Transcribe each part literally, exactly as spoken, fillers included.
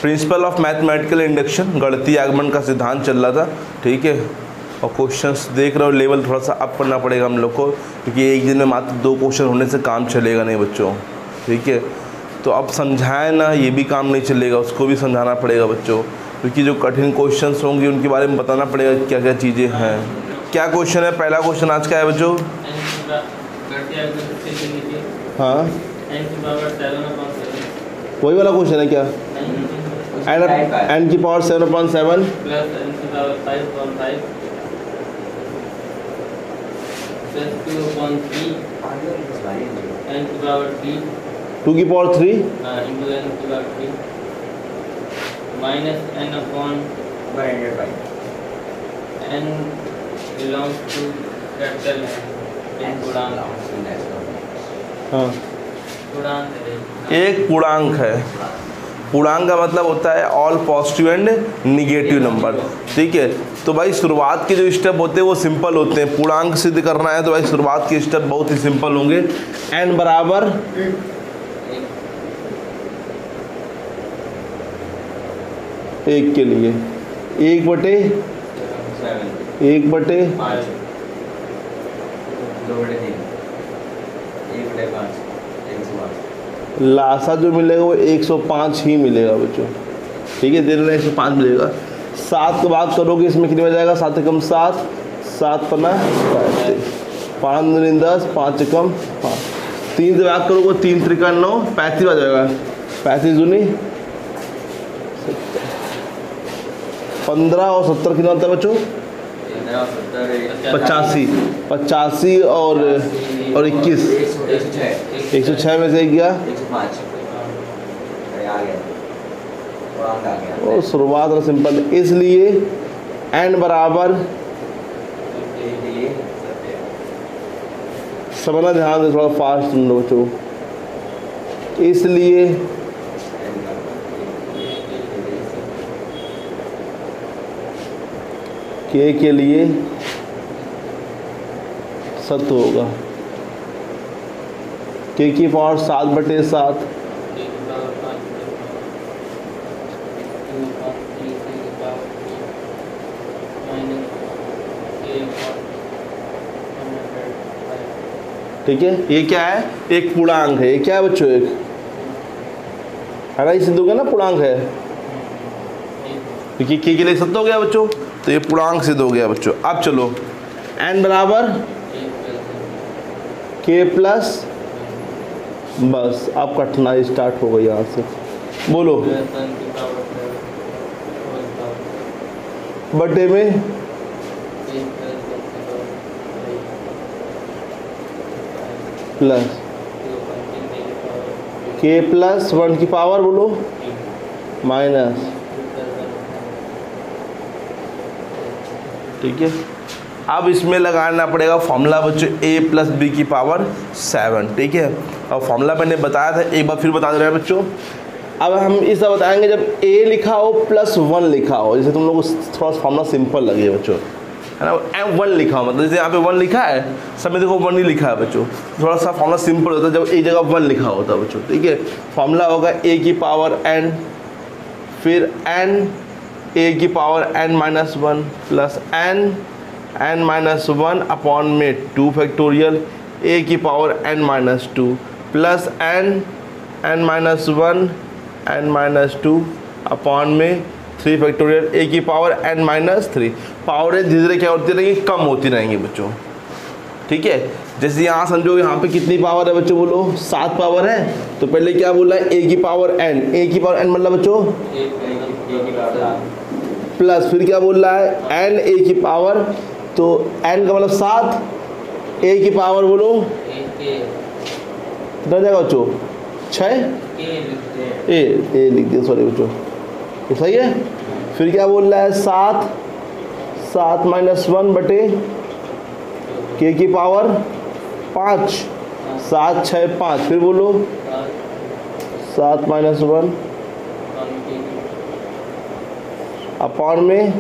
Principle of mathematical induction, गणितीय आगमन का सिद्धांत चल रहा था, ठीक है। और क्वेश्चंस देख रहे हो, लेवल थोड़ा सा अप करना पड़ेगा हम लोग को, क्योंकि एक दिन में मात्र दो क्वेश्चन होने से काम चलेगा नहीं बच्चों, ठीक है। तो अब समझाएं ना, ये भी काम नहीं चलेगा, उसको भी समझाना पड़ेगा बच्चों, क्योंकि जो कठिन क्वेश्चंस होंगे उनके बारे में बताना पड़ेगा क्या क्या चीज़ें हैं। क्या क्वेश्चन है? पहला क्वेश्चन आज का है बच्चों, हाँ वही वाला क्वेश्चन है क्या? एन एन की power seven upon seven plus N की power five upon five plus two upon three N की पावर थ्री टू की पावर थ्री इंटू एन की power three minus N upon one hundred by N belongs to capital N पूर्णांक। हाँ पूर्णांक एक पूर्णांक है, पूर्णांक का मतलब होता है all positive and negative number, ठीक है। तो भाई शुरुआत के जो स्टेप होते हैं वो सिंपल होते हैं, पूर्णांक सिद्ध करना है तो भाई शुरुआत के स्टेप बहुत ही सिंपल होंगे। एन बराबर एक के लिए एक बटे एक बटे लासा जो मिलेगा वो एक सौ पाँच ही मिलेगा बच्चों, ठीक है। दे रहे एक सौ पाँच मिलेगा। सात को बात करोगे इसमें कितनी बच जाएगा? सात कम सात, सात पन्ना पाँच दूनी दस, पाँच कम पाँच, तीन से बात करोगे तीन त्रिका नौ, पैंतीस आ जाएगा, पैंतीस दूनी पंद्रह और सत्तर कितना होता है बच्चों? पचासी, पचासी और और इक्कीस, एक सौ छः में से गया और शुरुआत और सिंपल, इसलिए एन बराबर, समझना ध्यान से, थोड़ा फास्ट सुन लो बच्चों, इसलिए के के लिए सत्य होगा, के की पावर सात बटे सात ठीक है। ये क्या है? एक पूर्णांक है। ये क्या है बच्चों? एक है ना, इसे दोगे ना पूर्णांक है, क्योंकि के के लिए सत्य हो गया बच्चों, तो ये पूर्णांक सिद्ध हो गया बच्चों। अब चलो एन बराबर के प्लस, बस अब कठिनाई स्टार्ट हो गई यहाँ से, बोलो बटे में प्लस के प्लस वन की पावर, बोलो माइनस, ठीक है। अब इसमें लगाना पड़ेगा फॉर्मूला बच्चों, ए प्लस बी की पावर सेवन, ठीक है। और फॉर्मूला मैंने बताया था, एक बार फिर बता दे रहे हैं बच्चों। अब हम इस बताएंगे जब ए लिखा हो प्लस वन लिखा हो, जैसे तुम लोग को थोड़ा सा फॉर्मूला सिंपल लगे बच्चों, है ना। एम वन लिखा हो, मतलब जैसे यहाँ पे वन लिखा है, सब में देखो वन ही लिखा है बच्चों, थोड़ा सा फॉर्मूला सिंपल होता है जब एक जगह वन लिखा होता है बच्चों, ठीक है। फॉर्मूला होगा ए की पावर एन, फिर एन ए की power N minus one plus N N minus one upon में टू फैक्टोरियल ए की power N minus two plus N N minus one N minus two upon में three factorial A की power N minus three. पावरें धीरे धीरे क्या होती रहेंगी? कम होती रहेंगी बच्चों, ठीक है। जैसे यहाँ समझो यहाँ पे कितनी पावर है बच्चों? बोलो सात पावर है, तो पहले क्या बोला है? ए की पावर एन, ए की पावर एन मतलब बच्चों प्लस, फिर क्या बोल रहा है? एन ए की पावर, तो एन का मतलब सात, ए की पावर बोलो कितना जाएगा बच्चों? छः, ए ए लिख दिया, सॉरी बच्चों, ये सही है। फिर क्या बोल रहा है? सात, सात माइनस वन बटे के की पावर पाँच, सात छः पाँच, फिर बोलो सात माइनस वन अपॉन में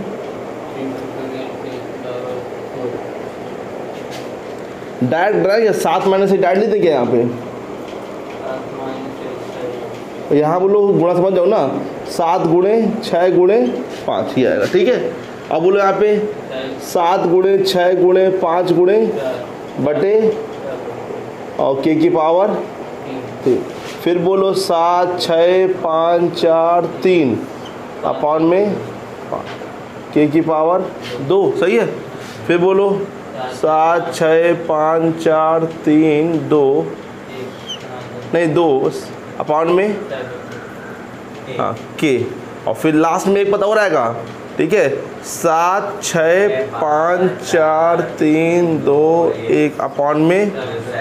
डायरेक्ट डायरेक्ट सात माइनस से डायरेक्ट लेते क्या यहाँ पे? यहाँ बोलो गुणा समझ जाओ ना, सात गुणे छः गुणे पाँच ही आएगा, ठीक है। अब बोलो यहाँ पे सात गुणे छः गुणे पाँच गुणे बटे और के की पावर तीन, फिर बोलो सात छः पाँच चार तीन अपॉन में के की पावर दो, सही है। फिर बोलो सात छः पाँच चार तीन दो नहीं दो अपॉन में हाँ के, और फिर लास्ट में एक पता हो रहेगा, ठीक है। सात छः पाँच चार तीन दो एक अपॉन में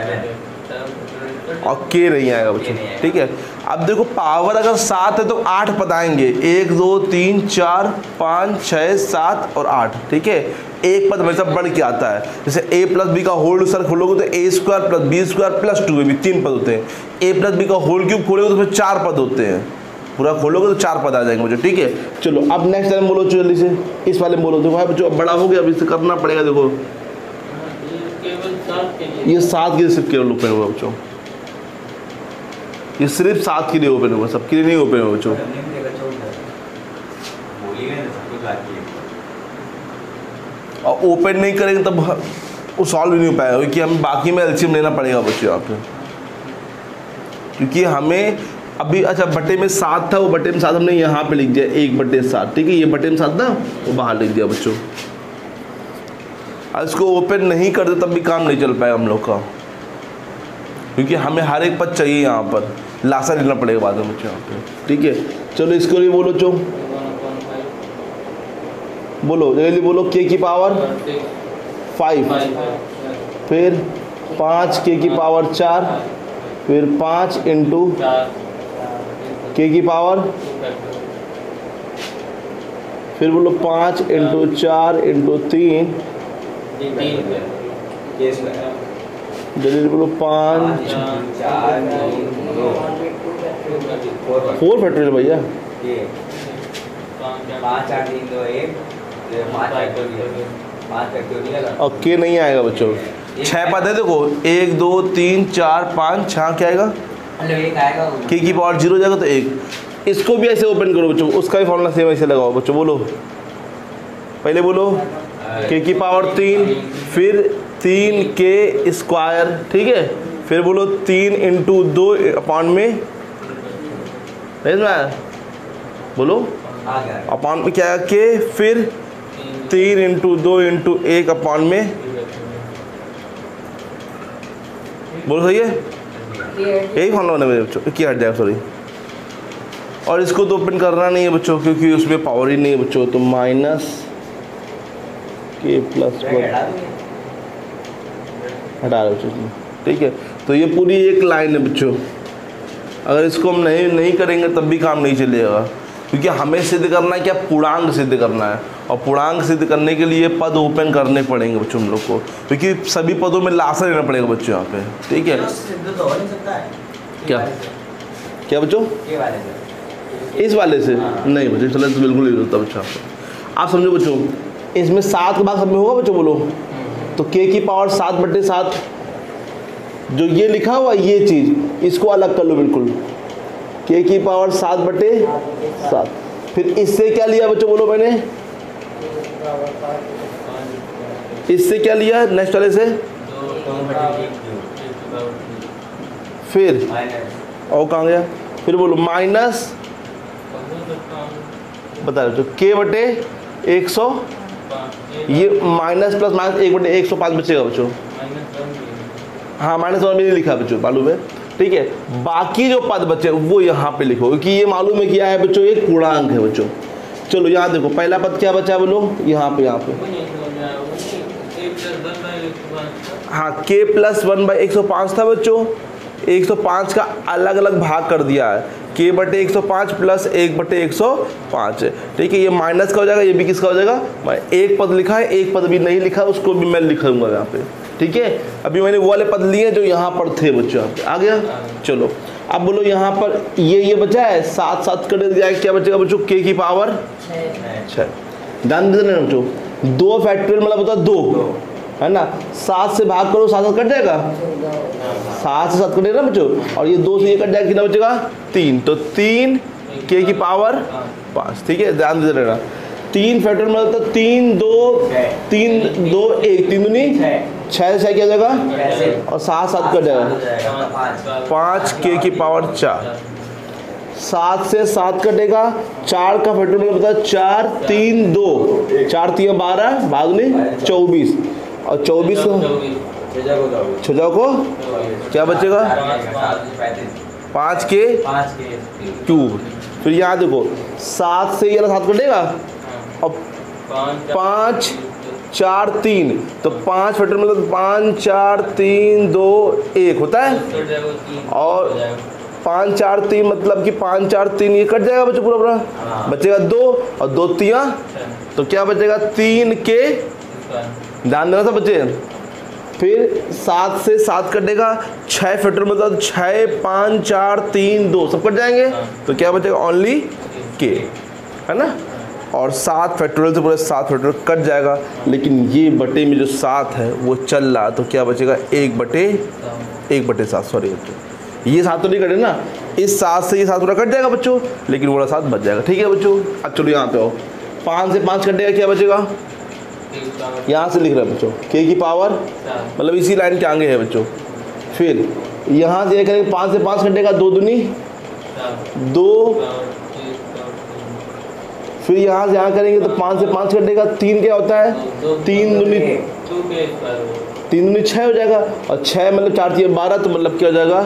और के नहीं आएगा बच्चों, ठीक है। अब देखो पावर अगर सात है तो आठ पद आएंगे, एक दो तीन चार पाँच छः सात और आठ, ठीक है। एक पद हमेशा बढ़ के आता है, जैसे a प्लस बी का होल सर खोलोगे तो A square plus B square plus two भी तीन पद होते हैं। a प्लस बी का होल क्यूब खोलोगे तो उसमें चार पद होते हैं, पूरा खोलोगे तो चार पद आ जाएंगे मुझे, ठीक है। चलो अब नेक्स्ट टाइम बोलो जल्दी से, इस वाले में बोलो। देखो भाई बच्चों अब बड़ा हो गया, अब इसे करना पड़ेगा। देखो ये सात के सिर्फ केवल ओपन हुआ बच्चों, ये सिर्फ सात के लिए ओपन हुआ, सबके लिए नहीं ओपन हुआ बच्चों। और ओपन नहीं करेंगे तब वो सॉल्व नहीं हो पाएगा, क्योंकि हमें बाकी में एलसीएम लेना पड़ेगा बच्चों यहाँ पे, क्योंकि हमें अभी अच्छा बटे में सात था, वो बटे में सात हमने यहाँ पे लिख दिया एक बटे सात, ठीक है। ये बटे में सात था वो बाहर लिख दिया बच्चों। और इसको ओपन नहीं करते तब भी काम नहीं चल पाएगा हम लोग का, क्योंकि हमें हर एक पद चाहिए यहाँ पर, लासा लेना पड़ेगा बाद में बच्चों यहाँ पे, ठीक है। चलो इसको लिए बोलो चो बोलो जल्दी बोलो के की पावर फाइव, फिर पाँच के की पावर चार, फिर पाँच इंटू के की पावर, फिर बोलो पाँच इंटू चार इंटू तीन, जल्दी बोलो पाँच फोर फैक्टोरियल भैया, और के नहीं आएगा बच्चों। छह पद है देखो, एक दो तीन चार पाँच छः, क्या आएगा के की पावर जीरो जाएगा तो एक। इसको भी ऐसे ओपन करो बच्चों, उसका भी फॉर्मूला सेम ऐसे लगाओ बच्चों। बोलो पहले बोलो के की पावर तीन, फिर तीन के स्क्वायर, ठीक है। फिर बोलो तीन इंटू दो अपॉन में, बोलो अपॉन में क्या है के, फिर तीन इंटू दो इंटू एक अपॉन में, बोलो सही है, यही फॉर्मूला बना मेरे बच्चों, क्या हट जाएगा सॉरी। और इसको तो ओपन करना नहीं है बच्चों, क्योंकि उसमें पावर ही नहीं है बच्चों, तो माइनस के प्लस वन हटा रहे बच्चों, ठीक है। तो ये पूरी एक लाइन है बच्चों, अगर इसको हम नहीं नहीं करेंगे तब भी काम नहीं चलेगा, क्योंकि हमें सिद्ध करना है क्या, पूर्णांक सिद्ध करना है, और पूर्णांक सिद्ध करने के लिए पद ओपन करने पड़ेंगे बच्चों हम लोग को, क्योंकि सभी पदों में लासा लेना पड़ेगा बच्चों यहाँ पे, ठीक है। सिद्ध तो हो नहीं सकता है क्या क्या बच्चों के वाले से, इस वाले से नहीं बच्चों, चलो तो बिल्कुल नहीं होता बच्चों। आप समझो बच्चों, इसमें सात का भाग सब में होगा बच्चों, बोलो तो के की पावर सात बटे सात, जो ये लिखा हुआ ये चीज़ इसको अलग कर लो बिल्कुल, के की पावर सात बटे सात। फिर इससे क्या लिया बच्चों, बोलो मैंने इससे क्या लिया नेक्स्ट वाले से, फिर और कहाँ गया, फिर बोलो माइनस बता रहे के बटे एक सौ, ये माइनस प्लस माइनस एक बटे एक सौ पाँच बचेगा बच्चों, हाँ माइनस वन में नहीं लिखा बच्चों, मालूम है, ठीक है। बाकी जो पद बचे वो यहाँ पे लिखो, क्योंकि ये मालूम है क्या है बच्चों, एक पूर्णांक है बच्चों। चलो यहाँ देखो पहला पद क्या बचा बोलो, यहाँ पे यहाँ पे हाँ के प्लस वन बाई एक सौ पाँच था बच्चों, एक सौ पाँच का अलग अलग भाग कर दिया है, के बटे एक सौ पाँच प्लस एक बटे एक सौ पाँच, ठीक है। ये माइनस का हो जाएगा, ये भी किसका हो जाएगा, एक पद लिखा है, एक पद भी नहीं लिखा, उसको भी मैं लिख दूंगा यहाँ पे, ठीक है। अभी मैंने वो वाले पद लिए जो यहाँ पर थे बच्चों, यहाँ पे आ गया। चलो अब बोलो यहाँ पर ये ये बचा है, सात सात कर दिया, क्या बचेगा बच्चों, के की पावर छः, ध्यान देना बच्चों, दो फैक्टोरियल मतलब होता है दो, है ना, सात से भाग करो सात सात कट जाएगा, सात से सात कटेगा ना बच्चों, और ये दो से ये कट जाएगा, कितना बचेगा तीन, तो तीन के की पावर पाँच। ठीक है, ध्यान दे रहना। तीन फैक्टर मतलब तो तीन दो तीन दो एक, तीन दूनी छः से क्या हो जाएगा और सात सात कट जाएगा, पाँच के की पावर चार। सात से सात कटेगा, चार का फैक्टर मतलब बता चार तीन दो, चार तीन बारह, बागनी चौबीस, और चौबीस छजा को क्या बचेगा पाँच के क्यूब। फिर यहाँ देखो सात से ये सात कटेगा और पाँच चार तीन, तो पाँच फैक्टर मतलब पाँच चार तीन दो एक होता है, और पाँच चार तीन मतलब कि पाँच चार तीन ये कट जाएगा बच्चों पूरा पूरा, बचेगा दो और दो तिया, तो क्या बचेगा तीन के, ध्यान देना था बच्चे। फिर सात से सात कटेगा, छः फैक्टर मतलब छः पाँच चार तीन दो सब कट जाएंगे, तो क्या बचेगा ओनली के, है ना। और सात फैक्टोरियल से पूरे सात फैक्टोरियल कट जाएगा, लेकिन ये बटे में जो सात है वो चल रहा, तो क्या बचेगा एक बटे एक बटे सात, सॉरी बच्चों ये सात तो नहीं कटे ना, इस सात से ये सात पूरा कट जाएगा बच्चों, लेकिन वो सात बच जाएगा। ठीक है बच्चों, अब चलो यहाँ पे आओ, पाँच से पाँच कटेगा क्या बचेगा, यहाँ से लिख रहे हैं बच्चों के की पावर, मतलब इसी लाइन के आगे है बच्चों। फिर यहाँ से करेंगे पाँच से पाँच कटेगा दो दूनी दो, फिर यहाँ से यहाँ करेंगे तो पाँच से पाँच कटेगा, तीन क्या होता है तीन दूनी तीन दूनी छः हो जाएगा, और छः मतलब चार तीन बारह, तो मतलब क्या हो जाएगा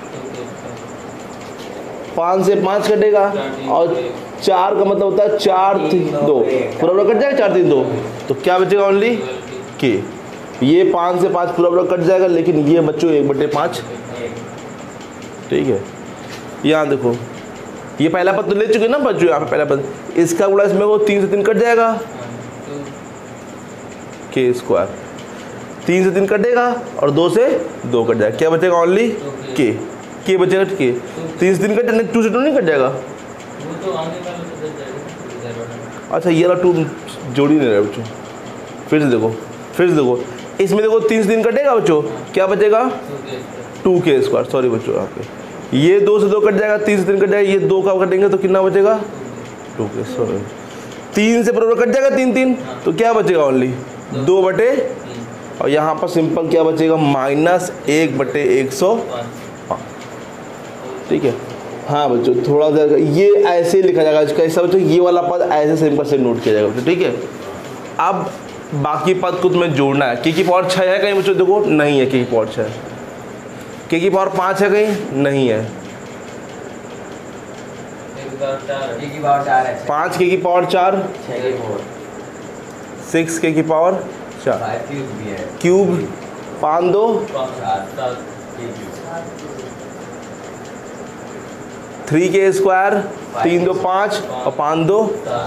पाँच से पाँच कटेगा, और चार का मतलब होता है चार तीन दो, पूरा पूरा कट जाएगा चार तीन दो, तो क्या बचेगा ओनली के। ये पाँच से पाँच पूरा पूरा कट जाएगा, लेकिन ये बच्चों एक बटे पाँच। ठीक है, यहाँ देखो ये पहला पद तो ले चुके ना बच्चों, यहाँ पे पहला पद, इसका गुणा इसमें वो तीन से तीन कट जाएगा के स्क्वायर, तीन से तीन कटेगा और दो से दो कट जाएगा, क्या बचेगा ओनली के, के बचेगा के, तीन से तीन कट जाएगा, टू से टू नहीं कट जाएगा। अच्छा ये वाला टू जोड़ी नहीं रहा बच्चों, फिर से देखो फिर से देखो इसमें देखो तीन से तीन कटेगा बच्चों, क्या बचेगा टू के स्क्वायर, सॉरी बच्चों यहाँ पे ये दो से दो कट जाएगा, तीन से तीन कट जाएगा, ये दो का कटेंगे तो कितना बचेगा टू के, सॉरी तीन से बराबर कट जाएगा तीन तीन, तो क्या बचेगा ओनली दो बटे, और यहाँ पर सिंपल क्या बचेगा माइनस एक बटे एक सौ पाँच। ठीक है, हाँ बच्चों थोड़ा सा ये ऐसे ही लिखा जाएगा, कैसा बच्चों ये वाला पद ऐसे सिंपल से नोट किया जाएगा बच्चों। ठीक है, अब बाकी पद को तुम्हें जोड़ना है। के की पावर छः है कहीं बच्चों, देखो नहीं है, के की पावर छः, के की पावर पाँच है कहीं नहीं है, पाँच के की पावर चार, सिक्स के की पावर चार, क्यूब पाँच दो थ्री के स्क्वायर, तीन दो पाँच और पाँच दो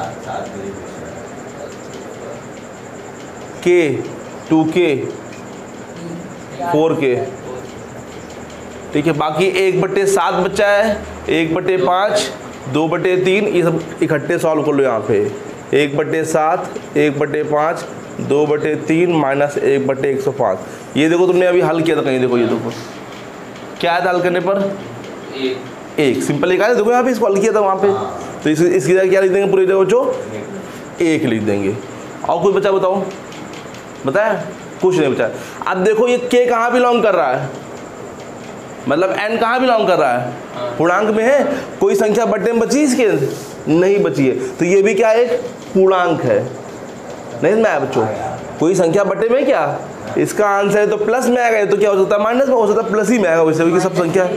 के, टू के, फोर के। ठीक है, बाकी एक बटे सात बचा है, एक बटे पाँच, दो बटे तीन, ये सब इकट्ठे सॉल्व कर लो यहाँ पे, एक बटे सात, एक बटे पाँच, दो बटे तीन माइनस एक बटे एक सौ पाँच। ये देखो तुमने अभी हल किया था कहीं, देखो ये देखो क्या है हल करने पर एक, एक सिंपल एक आया, देखो यहाँ पे इसको हल किया था वहाँ पे, तो इस, इसकी जगह क्या लिख देंगे पूरी जगह जो एक लिख देंगे। और कुछ बचा बताओ, बताया कुछ नहीं बचा। अब देखो ये के कहाँ बिलोंग कर रहा है, मतलब एन कहाँ बिलोंग कर रहा है, पूर्णांक में है, कोई संख्या बटे में बची इसके नहीं बची है, तो ये भी क्या एक पूर्णांक है, नहीं मैं बच्चों कोई संख्या बटे में क्या, इसका आंसर है तो प्लस में आएगा, तो क्या हो सकता है माइनस में हो सकता है, प्लस ही में आएगा वैसे भी सब संख्या।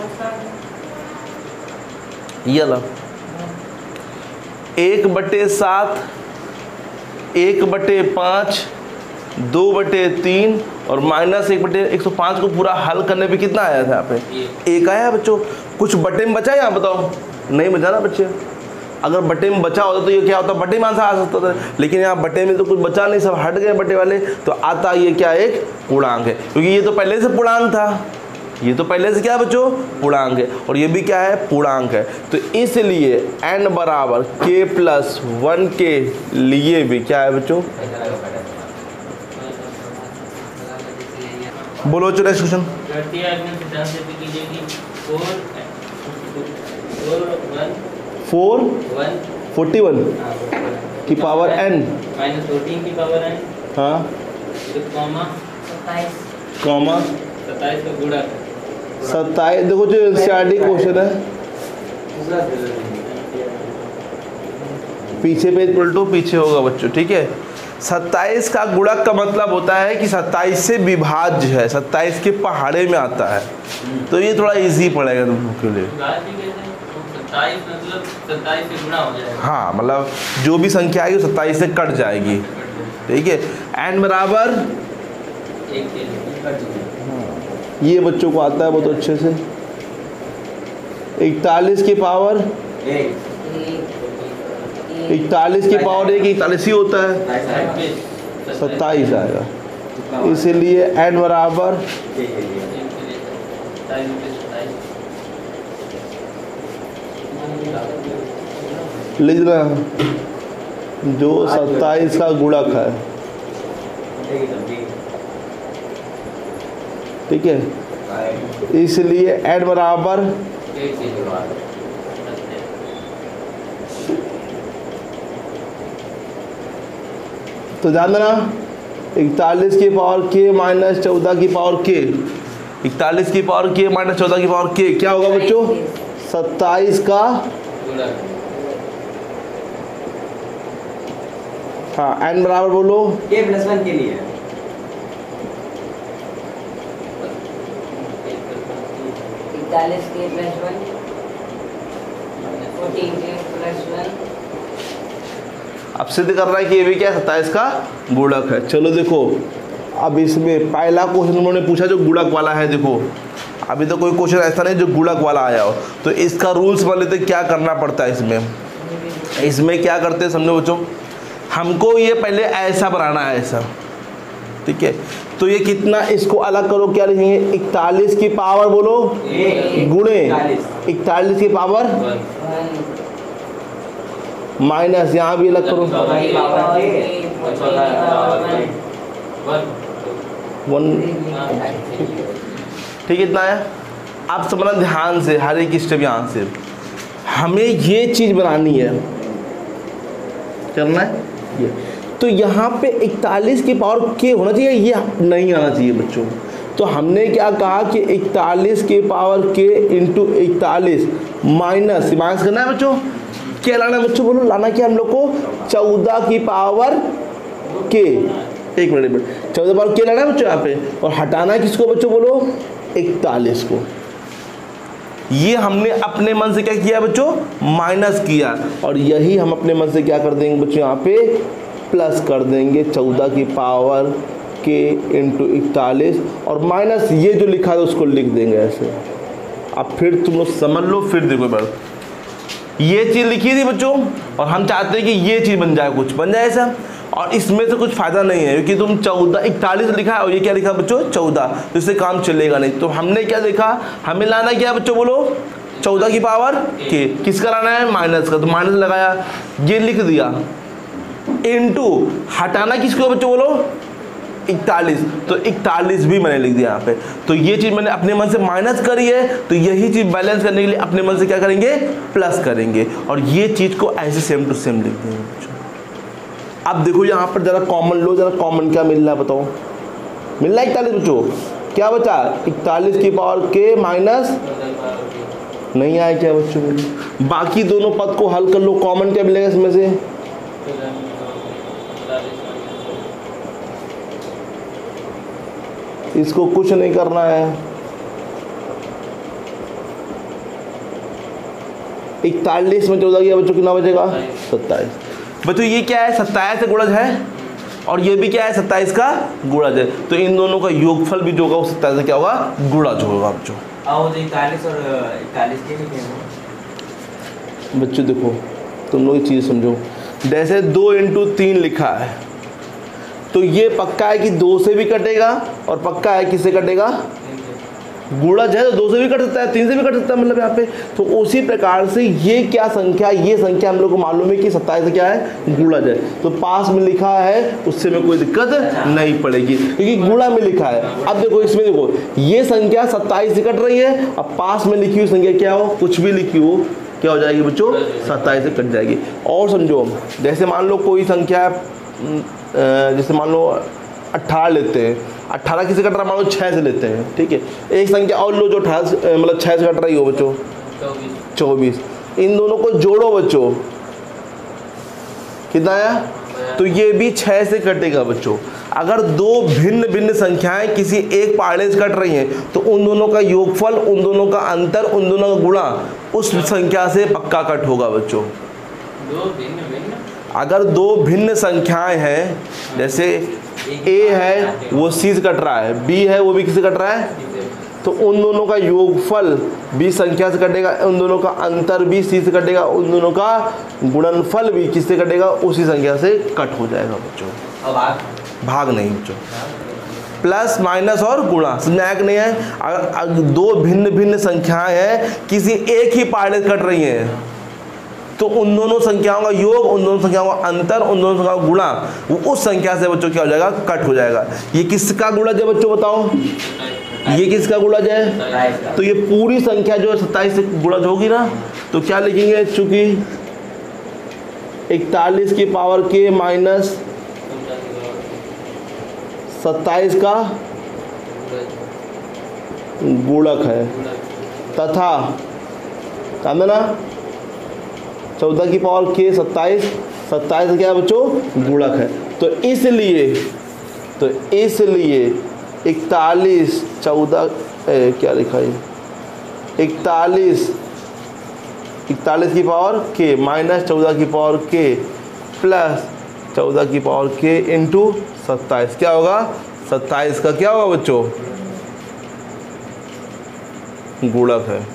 ये ला एक बटे सात, एक बटे पाँच, दो बटे तीन और माइनस एक बटे एक सौ पाँच को पूरा हल करने पे कितना आया था यहाँ पे एक आया बच्चों। कुछ बटे में बचा यहाँ बताओ, नहीं बचा ना बच्चे, अगर बटे में बचा होता तो ये क्या होता बटे में आंसर आ सकता था, लेकिन यहाँ बटे में तो कुछ बचा नहीं, सब हट गए बटे वाले, तो आता ये क्या एक पूर्णांक है, क्योंकि ये तो पहले से पूर्णांक था, ये तो पहले से क्या बच्चों पूर्णांक है, और ये भी क्या है पूर्णांक है, तो इसलिए n बराबर k प्लस वन के लिए भी क्या है बच्चों। बोलो चलो next question. Four one forty one की पावर एन, माइनस फोर्टीन की पावर एन, हाँ फिर कॉमा सत्ताईस कॉमा सत्ताईस का गुणा सत्ताईस। देखो जो एनसीईआरटी क्वेश्चन है, पीछे पेज पलटो, पीछे होगा बच्चों, ठीक है। सत्ताईस का गुणक का मतलब होता है कि सत्ताईस से विभाज्य है, सत्ताईस के पहाड़े में आता है, तो ये थोड़ा इजी पड़ेगा तुम लोग के लिए। सत्ताईस मतलब सत्ताईस से गुणा हो जाएगा। हाँ, मतलब जो भी संख्या आएगी वो सत्ताईस से कट जाएगी, ठीक है। एन बराबर एक के ये बच्चों को आता है बहुत अच्छे से, इकतालीस की पावर इकतालीस की पावर एक इकतालीस ही होता है, सत्ताईस आएगा, इसीलिए एन बराबर लिखना जो सत्ताईस का गुणक है, ठीक है, इसलिए एन बराबर तो ध्यान देना इकतालीस की पावर के माइनस चौदह की पावर के, इकतालीस की पावर के माइनस चौदह की पावर के क्या होगा बच्चों, सत्ताईस का, हाँ एन बराबर बोलो के प्लस वन के लिए इकतालीस के प्लस वन, फोर्टीन के प्लस वन। अब सिद्ध कर रहा है कि ये भी क्या है, सत्ताईस का गुणक है। चलो देखो, अब इसमें पहला क्वेश्चन उन्होंने पूछा जो गुणक वाला है, देखो अभी तो कोई क्वेश्चन ऐसा नहीं जो गुणक वाला आया हो, तो इसका रूल्स मान लेते क्या करना पड़ता है। इसमें इसमें क्या करते हैं समझो बच्चों, हमको ये पहले ऐसा बनाना है, ऐसा, ठीक है। तो ये कितना, इसको अलग करो, क्या लिखेंगे, इकतालीस की पावर बोलो गुणे इकतालीस की पावर माइनस, यहाँ भी अलग करो वन, ठीक है, इतना है। आप समझना ध्यान से हर एक स्टेप, यहाँ से हमें ये चीज़ बनानी है, करना है ये। तो यहाँ पे इकतालीस की पावर के होना चाहिए, ये नहीं आना चाहिए बच्चों। तो हमने क्या कहा कि इकतालीस की पावर के इंटू इकतालीस माइनस माइनस करना है बच्चों, क्या लाना है बच्चों बोलो, लाना क्या हम लोग को, चौदह की पावर के, एक मिनट मिनट चौदह पावर के लाना है बच्चों यहाँ पे, और हटाना किसको बच्चों बोलो, इकतालीस को। ये हमने अपने मन से क्या किया बच्चों, माइनस किया, और यही हम अपने मन से क्या कर देंगे बच्चों, यहाँ पे प्लस कर देंगे, चौदह की पावर के इंटू इकतालीस, और माइनस ये जो लिखा था उसको लिख देंगे ऐसे। अब फिर तुम लोग समझ लो, फिर देखो बार ये चीज़ लिखी थी बच्चों, और हम चाहते हैं कि ये चीज़ बन जाए, कुछ बन जाए ऐसा, और इसमें से कुछ फ़ायदा नहीं है क्योंकि तुम चौदह इकतालीस लिखा है और ये क्या लिखा बच्चों, चौदह, तो इससे काम चलेगा नहीं। तो हमने क्या देखा, हमें लाना क्या है बच्चों बोलो, चौदह की पावर के, किसका लाना है, माइनस का, तो माइनस लगाया, ये लिख दिया, इनटू हटाना किसको बच्चों बोलो, इकतालीस, तो इकतालीस भी मैंने लिख दिया यहाँ पे। तो ये चीज़ मैंने अपने मन से माइनस करी है, तो यही चीज़ बैलेंस करने के लिए अपने मन से क्या करेंगे, प्लस करेंगे, और ये चीज़ को ऐसे सेम टू सेम लिख देंगे बच्चों। अब देखो यहाँ पर जरा कॉमन लो, जरा कॉमन क्या मिल रहा है बताओ, मिल रहा है इकतालीस बच्चों, क्या बचा, इकतालीस की पावर के माइनस नहीं आया क्या बच्चों, बाकी दोनों पद को हल कर लो, कॉमन क्या मिलेगा इसमें से, इसको कुछ नहीं करना है, इकतालीस में चौदह किया बच्चों कितना बचेगा, सत्ताईस। बच्चों ये क्या है, सत्ताईस से गुणज है, और ये भी क्या है, सत्ताईस का गुणज है, तो इन दोनों का योगफल भी जो होगा वो सत्ताईस से क्या होगा, गुणज होगा बच्चों। इकतालीस और इकतालीस के बच्चों देखो तुम लोग ये चीज़ समझो, जैसे दो इंटू तीन लिखा है, तो ये पक्का है कि दो से भी कटेगा, और पक्का है किससे कटेगा, गुणज है तो दो से भी कट सकता है, तीन से भी कट सकता है, मतलब यहाँ पे। तो उसी प्रकार से ये क्या संख्या, ये संख्या हम लोग को मालूम है कि सत्ताईस क्या है, गुणज है, तो पास में लिखा है उससे में कोई दिक्कत नहीं पड़ेगी क्योंकि गुणा में लिखा है। अब देखो इसमें देखो ये संख्या सत्ताईस से कट रही है, अब पास में लिखी हुई संख्या क्या हो, कुछ भी लिखी हो, क्या हो जाएगी बच्चों, सत्ताईस से कट जाएगी। और समझो जैसे मान लो कोई संख्या है, अ, जैसे मान लो अट्ठारह लेते हैं, अट्ठारह किसे कट रहा है, मान लो छः से लेते हैं, ठीक है। एक संख्या और लो जो अठारह से मतलब छः से कट रही हो बच्चों, चौबीस। इन दोनों को जोड़ो बच्चों, कितना आया, तो ये भी छः से कटेगा बच्चों। अगर दो भिन्न भिन्न संख्याएं किसी एक पार्ले से कट रही हैं तो उन दोनों का योगफल, उन दोनों का अंतर, उन दोनों का गुणा उस संख्या से पक्का कट होगा बच्चों। दो भिन्न भिन्न अगर दो भिन्न संख्याएं हैं, जैसे a है वो c से कट रहा है, b है वो भी किससे कट रहा है, तो उन दोनों का योगफल b संख्या से कटेगा, उन दोनों का अंतर भी c से कटेगा, उन दोनों का गुणनफल भी किससे कटेगा, उसी संख्या से कट हो जाएगा बच्चों। अब आप भाग नहीं बच्चों, प्लस माइनस और गुणा, समझाया कि नहीं है। अगर, अगर दो भिन्न भिन्न संख्याएं हैं किसी एक ही पार्ले से कट रही हैं तो उन दोनों संख्याओं का योग, उन दोनों संख्याओं का अंतर, उन दोनों संख्याओं का गुणा वो उस संख्या से बच्चों क्या हो जाएगा, कट हो जाएगा। ये किसका गुणज है बच्चों बताओ, ये किसका गुणज है, तो ये पूरी संख्या जो है सत्ताईस से गुणज होगी ना, तो क्या लिखेंगे, चूंकि इकतालीस की पावर के माइनस सत्ताईस का गुणक है, तथा काम है ना चौदह की पावर के सत्ताईस, सत्ताईस क्या है बच्चों, गुणक है। तो इसलिए तो इसलिए इकतालीस चौदह क्या लिखा है, इकतालीस इकतालीस की पावर के माइनस चौदह की पावर के प्लस चौदह की पावर के इंटू सत्ताईस क्या होगा, सत्ताईस का क्या होगा बच्चों, गुणक है।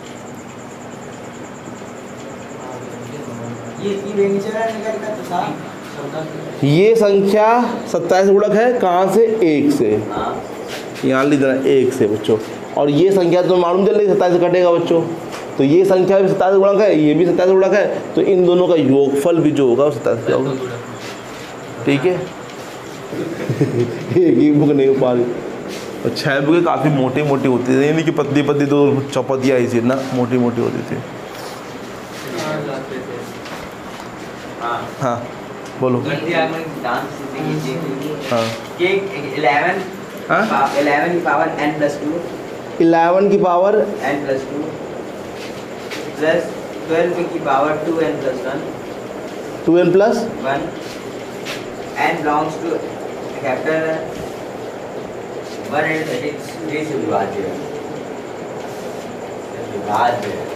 ये इसकी बेनिचर निकल का तो था, ये संख्या सत्ताईस गुणक है कहाँ से, एक से, हाँ यहाँ लिख देना एक से बच्चों। और ये संख्या तो मालूम चल रही सत्ताईस से कटेगा बच्चों, तो ये संख्या भी सत्ताईस गुणक है, ये भी सत्ताईस गुणक है, तो इन दोनों का योगफल भी जो होगा वो सत्ताईस क्या होगा, ठीक है। एक ही बुक नहीं हो पा रही, और छः बुकें काफ़ी मोटी मोटी होती थी, यानी कि पतली पतली दो चौपतियाँ ऐसी ना मोटी मोटी होती थी। हाँ बोलो। डांस हाँ कि इलेवन हाँ इलेवन की power n plus two, eleven की power n plus two plus twelve की power two n plus one, two n plus one, n belongs to capital one and thirty three से विभाज्य है, विभाज्य है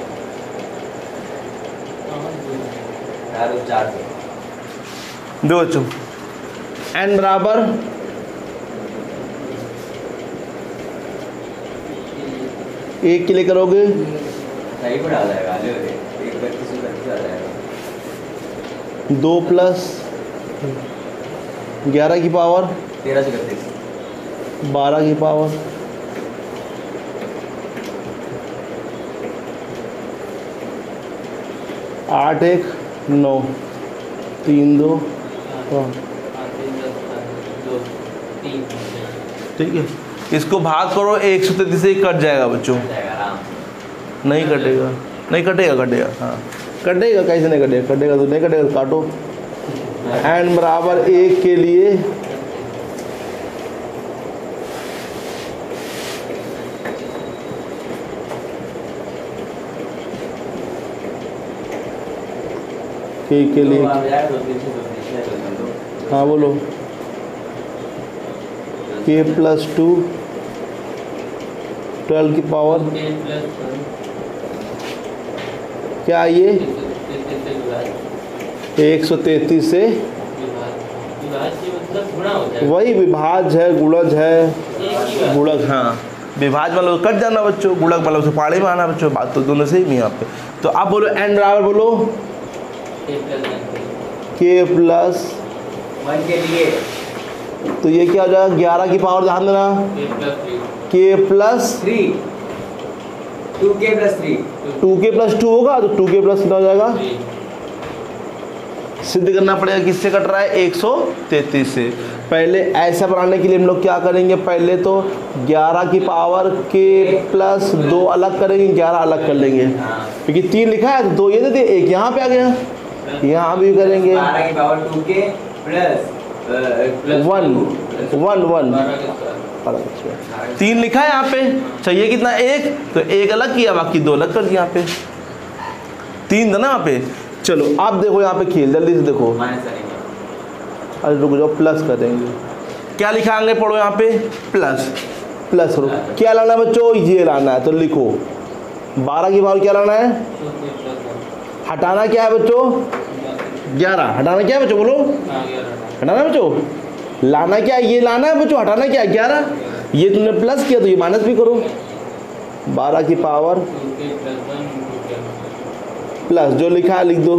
चार उस चार से। दो बच्चों n बराबर एक के लिए करोगे सही पढ़ा जाएगा, ले एक बत्तीस से बत्तीस आ जाएगा, दो प्लस ग्यारह की पावर तेरह से इकतीस, बारह की पावर आठ एक नौ, तीन दो पाँच, ठीक है। इसको भाग करो एक सौ तैंतीस से कट जाएगा बच्चों, नहीं कटेगा, नहीं कटेगा, कटेगा हाँ कटेगा, कैसे नहीं कटेगा, कटेगा तो नहीं कटेगा तो काटो। एन बराबर एक के लिए के के लिए हाँ बोलो, के प्लस टू ट्वेल्व की पावर क्या, ये एक सौ तैंतीस से वही विभाज है, गुणज है, गुणक हाँ, विभाज मतलब कट जाना बच्चों, गुणक मतलब से पाड़े में आना बच्चों, बात तो दोनों से ही नहीं यहाँ पे। तो अब बोलो एन बराबर बोलो के प्लस वन के लिए, तो ये क्या हो जाएगा, ग्यारह की पावर ध्यान देना, k plus three, two k plus three, two k plus two होगा तो टू के प्लस कितना हो जाएगा, सिद्ध करना पड़ेगा किससे कट रहा है, एक सौ तैंतीस से। पहले ऐसा बनाने के लिए हम लोग क्या करेंगे, पहले तो ग्यारह की पावर के प्लस दो अलग करेंगे, ग्यारह अलग कर लेंगे, क्योंकि तीन लिखा है तो दो ये देते, एक यहाँ पे आ गया, यहाँ भी करेंगे बारह की power two k plus one one one तीन लिखा है यहाँ पे, चाहिए कितना, एक, तो एक अलग किया, बाकी दो अलग कर दिया यहाँ पे, तीन था ना यहाँ पे। चलो आप देखो यहाँ पे खेल, जल्दी से देखो, माइनस करेंगे, अरे रुक जाओ, प्लस करेंगे, क्या लिखाएंगे, पढ़ो यहाँ पे प्लस, प्लस करो, क्या लाना है बच्चों, ये लाना है, तो लिखो बारह की पावर क्या लाना है, हटाना क्या है बच्चों, ग्यारह, हटाना क्या है बच्चों, बोलो, हटाना है बच्चों, लाना क्या है, ये लाना है बच्चों, हटाना क्या है, ग्यारह, ये तुमने प्लस किया तो ये माइनस भी करो, बारह की पावर प्लस जो लिखा है लिख दो,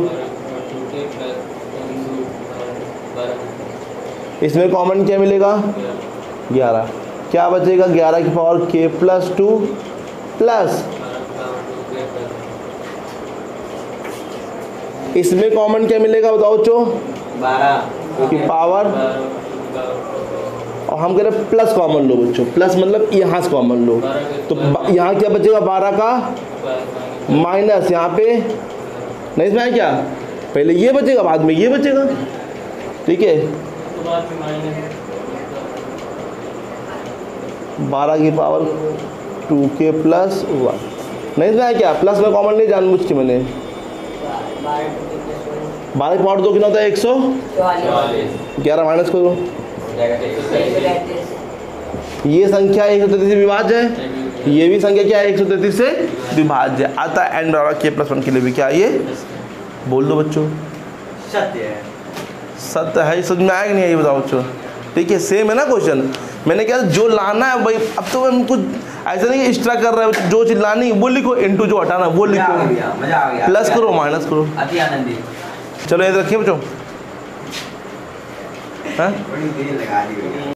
इसमें कॉमन क्या मिलेगा, ग्यारह, क्या बचेगा, ग्यारह की power k plus two plus, इसमें कॉमन क्या मिलेगा बताओ बच्चों, बारह की पावर, और हम कह रहे प्लस कॉमन लो बच्चों, प्लस मतलब यहाँ से कॉमन लो, तो यहाँ क्या बचेगा, बारह का माइनस, यहाँ पे नहीं इसमें है क्या, पहले ये बचेगा बाद में ये बचेगा, ठीक है, बारह की power two k plus one, नहीं इसमें है क्या, प्लस में कॉमन नहीं जानबूझ के मैंने, बारह की पावर दो कितना होता है, एक सौ ग्यारह, माइनस करो, ये संख्या एक सौ तैंतीस से विभाज्य है, ये भी संख्या क्या है, एक सौ तैंतीस से विभाज्य, आता एन बराबर के प्लस वन के लिए भी क्या ये, बोल दो बच्चों, सत्य है, सत्य है, समझ में आया कि नहीं, ये बताओ बच्चों, ठीक है, सेम है ना क्वेश्चन, मैंने क्या जो लाना है भाई, अब तो हम कुछ ऐसा नहीं कि एक्स्ट्रा कर रहे हैं, जो चीज लानी है वो लिखो, इनटू जो हटाना वो मजा आ लिखो, गया, मजा आ गया, प्लस करो माइनस करो, अति आनंदी, चलो याद रखिए बच्चों, हाँ बड़ी देर लगा दी।